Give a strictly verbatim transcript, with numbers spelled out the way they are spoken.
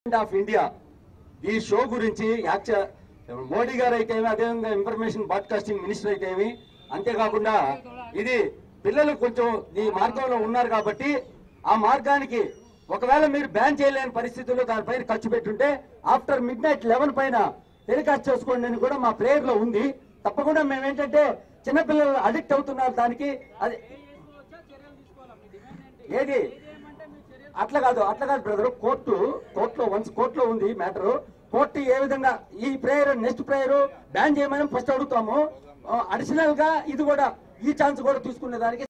Of India ఈ show గురించి మోడీ గారు అయితే అదేవిధంగా ఇన్ఫర్మేషన్ బ్రాడ్కాస్టింగ్ మినిస్టర్ అయితే అంతేకాకుండా ఇది పిల్లలు కొంచెం ఈ మార్గంలో ఉన్నారు కాబట్టి ఆ మార్గానికి ఒకవేళ మీరు బ్యాన్ చేయలేని పరిస్థితుల్లో దానిపైన ఖర్చు పెట్టుంటే ఆఫ్టర్ మిడ్ నైట్ లెవెన్ పైన టెలికాస్ట్ చేసుకోండి అని కూడా మా ప్రేయర్ లో ఉంది. తప్పకుండా మేము ఏంటంటే చిన్నపిల్లలు అడిక్ట్ అవుతున్నారు దానికి. అది ఏది అట్లా కాదు అట్లా కాదు బ్రదర్, కోర్టు కోర్టులో వన్స్ కోర్టులో ఉంది మ్యాటర్. కోర్టు ఏ విధంగా ఈ ప్రేయర్ నెక్స్ట్ ప్రేయర్ బ్యాన్ చేయమని ఫస్ట్ అడుగుతాము. అడిషనల్ గా ఇది కూడా ఈ ఛాన్స్ కూడా తీసుకునే దానికి